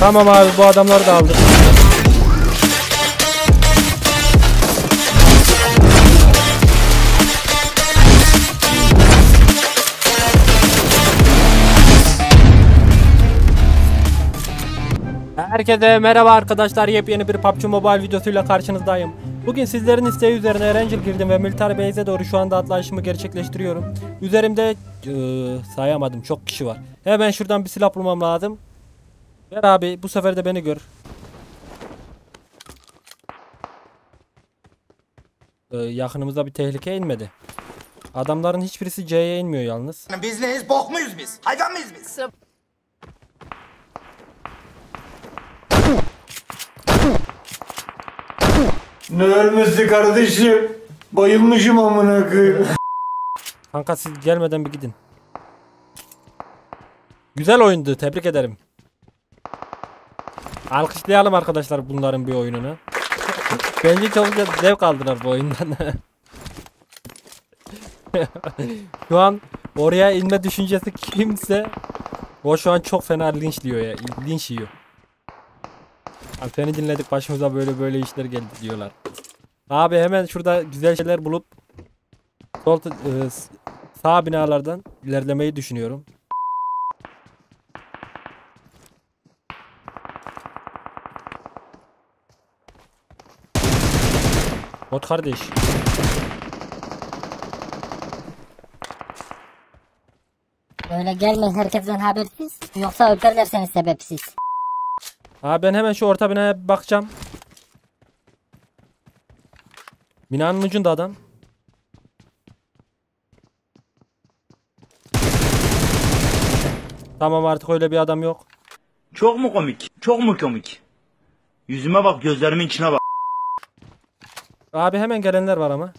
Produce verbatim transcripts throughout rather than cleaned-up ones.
Tamam abi, bu adamları da aldık. Herkese merhaba arkadaşlar, yepyeni bir P U B G Mobile videosuyla karşınızdayım. Bugün sizlerin isteği üzerine Erangel girdim ve Military Base'e doğru şu anda atlayışımı gerçekleştiriyorum. Üzerimde ee, sayamadım, çok kişi var. Hemen şuradan bir silah bulmam lazım. Ver abi, bu sefer de beni gör. Ee, yakınımızda bir tehlike inmedi. Adamların hiçbirisi C'ye inmiyor yalnız. Biz neyiz? Bok muyuz biz? Hayvan mıyız biz? Ne ölmesi kardeşim? Bayılmışım amına koyayım. Kanka siz gelmeden bir gidin. Güzel oyundu, tebrik ederim. Alkışlayalım arkadaşlar bunların bir oyununu. Bence çok zevk aldılar bu oyundan. Şu an oraya inme düşüncesi kimse, o şu an çok fena linçliyor ya, linç yiyor. Abi seni dinledik, başımıza böyle böyle işler geldi diyorlar. Abi hemen şurada güzel şeyler bulup sol e, sağ binalardan ilerlemeyi düşünüyorum. Bot kardeş. Öyle gelmeyin herkesten habersiz, yoksa öperler seni sebepsiz. Abi ben hemen şu orta binaya bakacağım. Binanın ucunda adam. Tamam, artık öyle bir adam yok. Çok mu komik? Çok mu komik? Yüzüme bak, gözlerimin içine bak. Abi hemen gelenler var ama.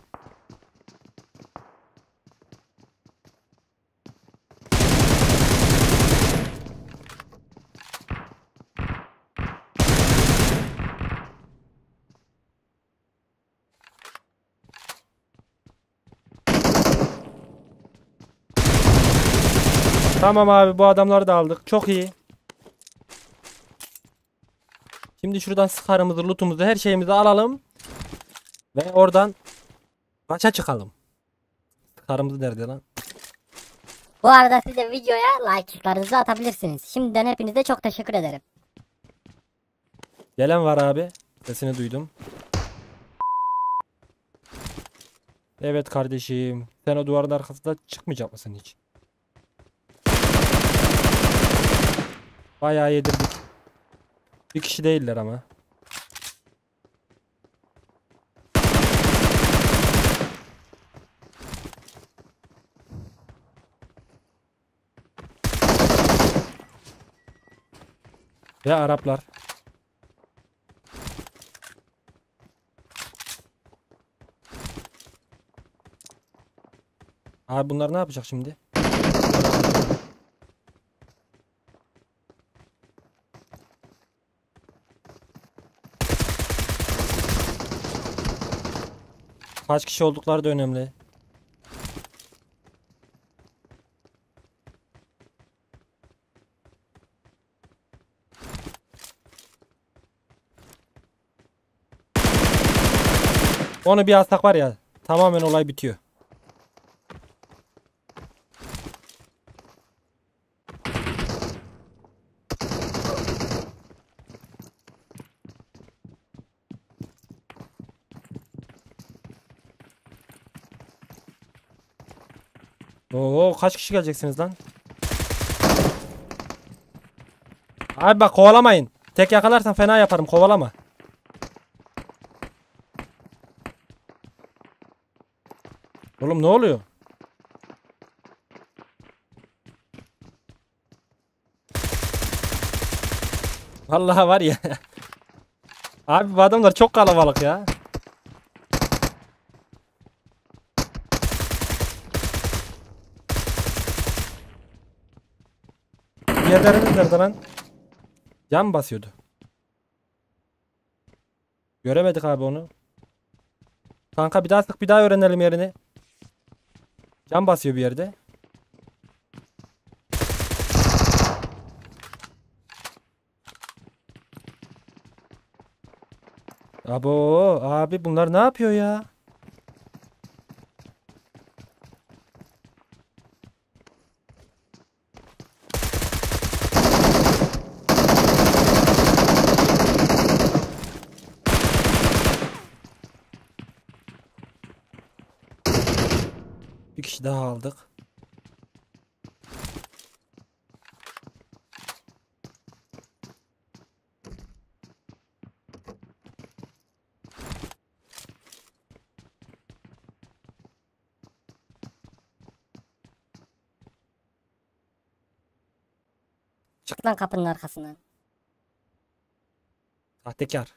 Tamam abi, bu adamları da aldık. Çok iyi. Şimdi şuradan sıkarımızı, lootumuzu, her şeyimizi alalım. Ve oradan kaça çıkalım. Sıkarımız nerede lan? Bu arada siz de videoya like'larınızı atabilirsiniz. Şimdiden hepinize çok teşekkür ederim. Gelen var abi. Sesini duydum. Evet kardeşim. Sen o duvarın arkasında çıkmayacak mısın hiç? Bayağı yedirdik. Bir kişi değiller ama. Ya Araplar. Abi bunlar ne yapacak şimdi? Kaç kişi oldukları da önemli. Onu bir alsak var ya, tamamen olay bitiyor. Oo, kaç kişi geleceksiniz lan? Abi bak, kovalamayın. Tek yakalarsan fena yaparım, kovalama. Oğlum ne oluyor? Vallahi var ya. Abi bu adamlar çok kalabalık ya. Diğerleriniz nerede lan? Can basıyordu. Göremedik abi onu. Kanka bir daha sık, bir daha öğrenelim yerini. Can basıyor bir yerde. Abo abi bunlar ne yapıyor ya? Bir kişi daha aldık. Çık lan kapının arkasından. Sahtekar.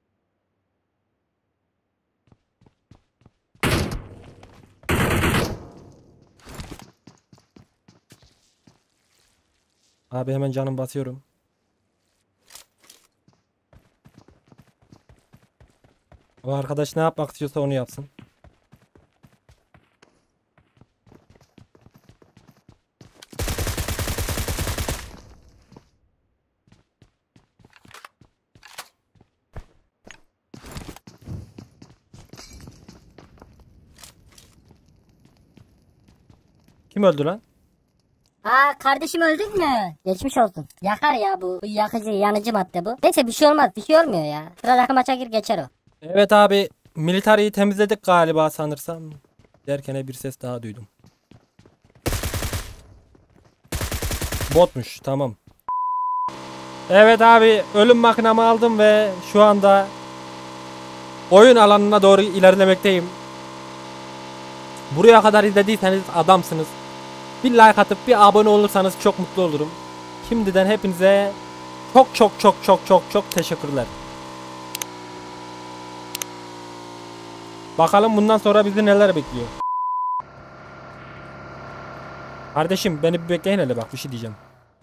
Abi hemen canım basıyorum. O arkadaş ne yapmak istiyorsa onu yapsın. Kim öldü lan? Aa kardeşim öldük mü? Geçmiş olsun. Yakar ya bu. Bu yakıcı yanıcı madde bu. Neyse bir şey olmaz. Bir şey olmuyor ya. Sıradaki maça gir geçer o. Evet abi, militariyi temizledik galiba sanırsam. Derken bir ses daha duydum. Botmuş, tamam. Evet abi, ölüm makinamı aldım ve şu anda oyun alanına doğru ilerlemekteyim. Buraya kadar izlediyseniz adamsınız. Bir like atıp bir abone olursanız çok mutlu olurum. Şimdiden hepinize çok çok çok çok çok çok teşekkürler. Bakalım bundan sonra bizi neler bekliyor. Kardeşim beni bir bekleyin hele, bak bir şey diyeceğim.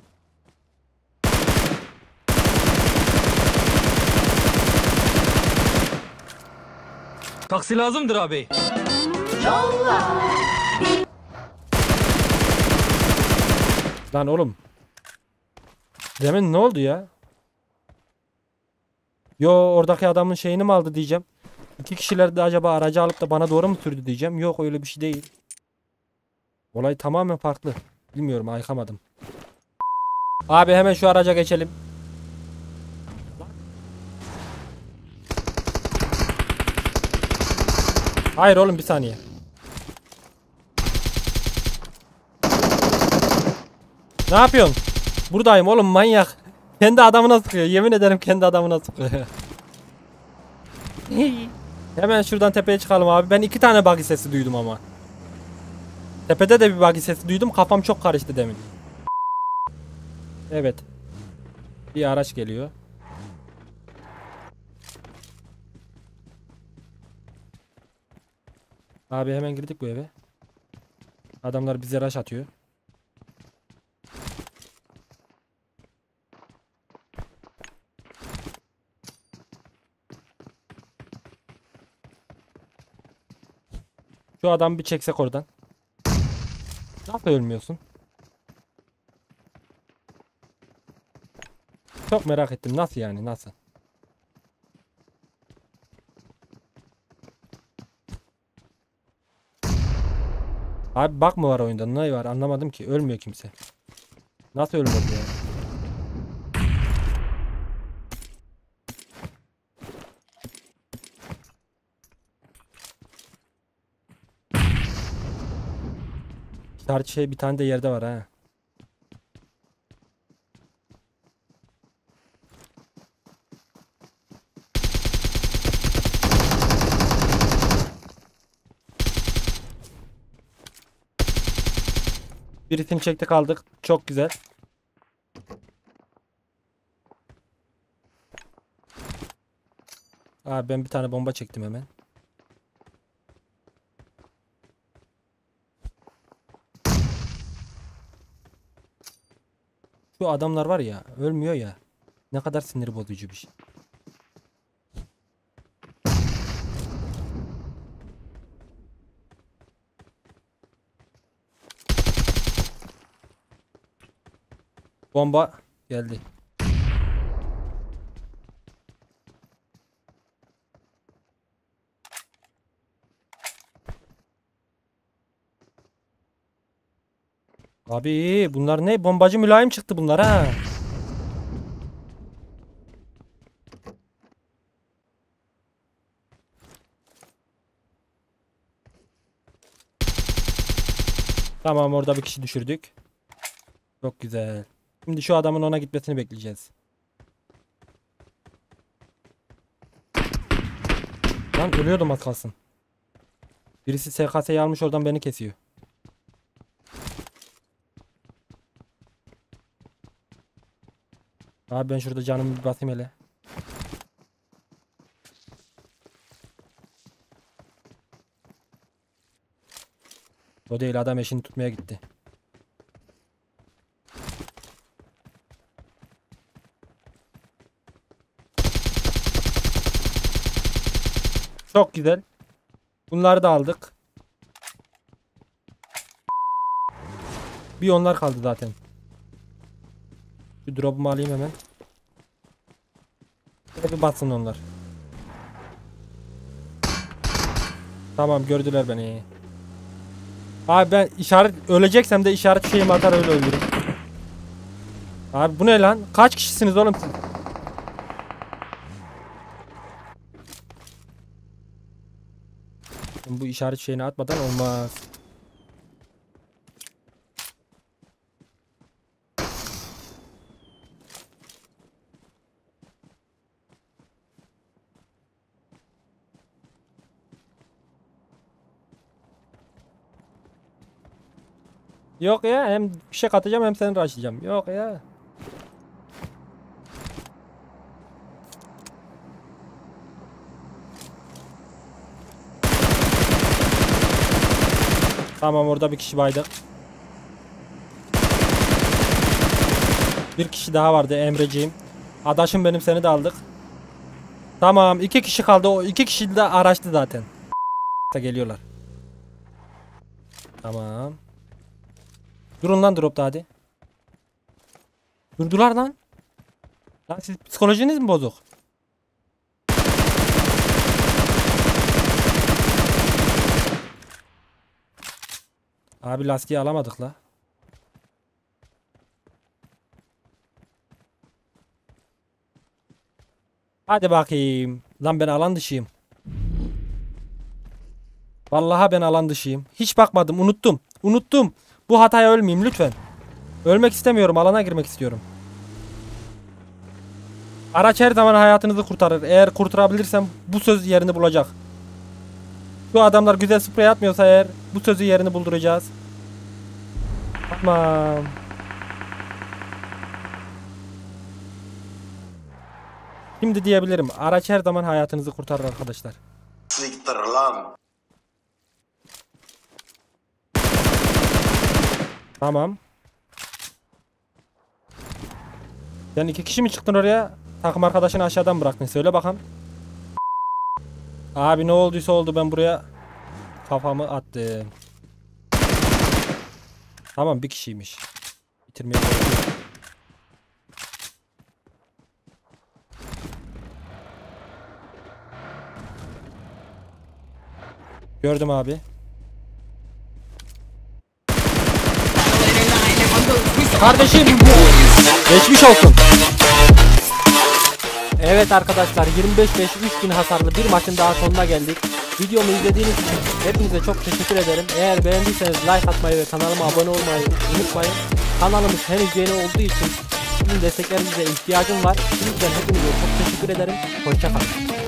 Taksi lazımdır abi. Lan oğlum. Demin ne oldu ya? Yo, oradaki adamın şeyini mi aldı diyeceğim. İki kişiler de acaba aracı alıp da bana doğru mu sürdü diyeceğim. Yok, öyle bir şey değil. Olay tamamen farklı. Bilmiyorum, ayıkamadım. Abi hemen şu araca geçelim. Hayır oğlum, bir saniye. Ne yapıyorsun? Buradayım oğlum, manyak. Kendi adamına sıkıyor. Yemin ederim kendi adamına sıkıyor. Hemen şuradan tepeye çıkalım abi. Ben iki tane buggy sesi duydum ama. Tepede de bir buggy sesi duydum. Kafam çok karıştı demin. Evet. Bir araç geliyor. Abi hemen girdik bu eve. Adamlar bize rush atıyor. Şu adamı bir çeksek oradan. Nasıl ölmüyorsun? Çok merak ettim. Nasıl yani? Nasıl? Abi bak mı var oyunda? Ne var? Anlamadım ki. Ölmüyor kimse. Nasıl ölmedi ya? İşaret şey bir tane de yerde var ha. Birisini çektik aldık. Çok güzel. Abi ben bir tane bomba çektim hemen. Şu adamlar var ya, ölmüyor ya. Ne kadar sinir bozucu bir şey. Bomba geldi. Abi bunlar ne? Bombacı mülayim çıktı bunlar ha. Tamam, orada bir kişi düşürdük. Çok güzel. Şimdi şu adamın ona gitmesini bekleyeceğiz. Lan ölüyordum az kalsın. Birisi S K S'yi almış, oradan beni kesiyor. Abi ben şurada canımı bir basayım hele. O değil, adam eşini tutmaya gitti. Çok güzel. Bunları da aldık. Bir onlar kaldı zaten. Bir drop'umu alayım hemen. Bir batsın onlar. Tamam, gördüler beni. Abi ben işaret öleceksem de işaret şeyimi atar öyle öldürürüm. Abi bu ne lan? Kaç kişisiniz oğlum siz? Bu işaret şeyini atmadan olmaz. Yok ya, hem bir şey katacağım hem seni rushlayacağım. Yok ya. Tamam, orada bir kişi baydı. Bir kişi daha vardı, Emreciğim. Adaşım benim, seni de aldık. Tamam, iki kişi kaldı. O iki kişi de araçtı zaten. Geliyorlar. Tamam. Durun lan dropta hadi. Durdular lan. Lan siz psikolojiniz mi bozuk? Abi lastiği alamadık la. Hadi bakayım. Lan ben alan dışıyım. Vallahi ben alan dışıyım. Hiç bakmadım, unuttum. Unuttum. Bu hataya ölmeyeyim lütfen. Ölmek istemiyorum, alana girmek istiyorum. Araç her zaman hayatınızı kurtarır. Eğer kurtarabilirsem bu söz yerini bulacak. Şu adamlar güzel sprey atmıyorsa eğer bu sözü yerini bulduracağız. Tamam. Şimdi diyebilirim. Araç her zaman hayatınızı kurtarır arkadaşlar. Siktir lan. Tamam. Sen iki kişi mi çıktın oraya? Takım arkadaşını aşağıdan bıraktın. Söyle bakalım. Abi ne olduysa oldu, ben buraya kafamı attım. Tamam, bir kişiymiş. Bitirmeye çalışıyorum. Gördüm abi. Kardeşim geçmiş olsun. Evet arkadaşlar, yirmi beş beş üç bin hasarlı bir maçın daha sonuna geldik. Videomu izlediğiniz için hepinize çok teşekkür ederim. Eğer beğendiyseniz like atmayı ve kanalıma abone olmayı unutmayın. Kanalımız henüz yeni olduğu için sizin desteklerinize ihtiyacım var. Şimdiden hepinize çok teşekkür ederim. Hoşça kalın.